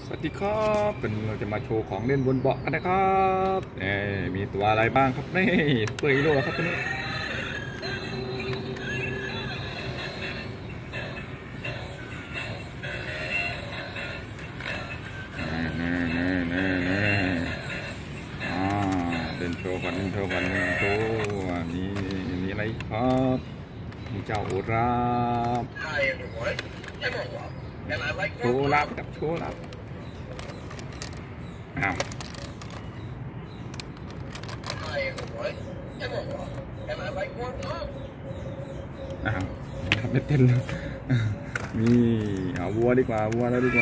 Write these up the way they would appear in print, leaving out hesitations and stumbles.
สวัสดีครับเป็นเราจะมาโชว์ของเล่นบนเบาะกันนะครับมีตัวอะไรบ้างครับนี่เปอร์ฮีโร่ครับตัวนี้เล่นโชว์ก่อนเล่นโชว์ก่อนเล่นโชว์มีอะไรครับมีเจ้าโอราฟโชว์ลับกับโชว์ลับอ้าวทำไม่เต้นเลยนี่เอาวัวดีกว่าวัวแล้วดีกว่า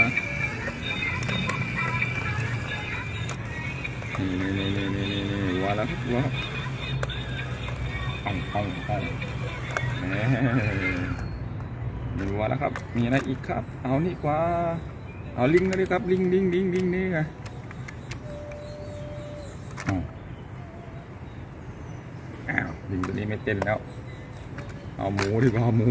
นี่วัวแล้ววัวอ่องมีวัวแล้วครับมีอะไรอีกครับเอานี่กว่าเอาลิงก็ดีครับลิงนี่ไงลิงตัวนี้ไม่เต้นแล้วเอาหมูดีกว่าหมู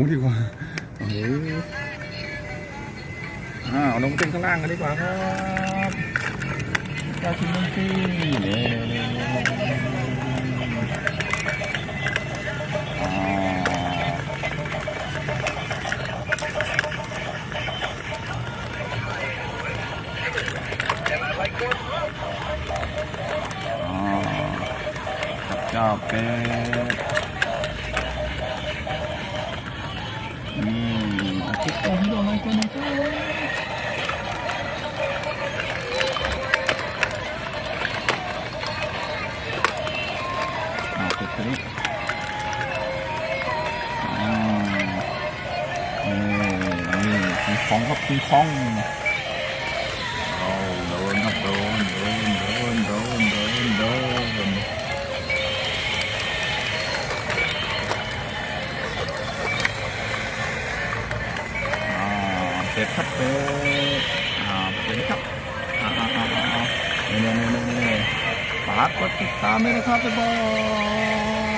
ลงเต้นข้างล่างกันดีกว่าครับเจ้าชิมมันซี่เจ้าเป็ดติดตัวให้ดูหน่อยตัวนี้เป็ดตัวนี้มีของครับมีของโดนครับโดนเป็ดครับเป็ดครับนี่ฝากกดติดตามด้วยนะครับบ๊ายบาย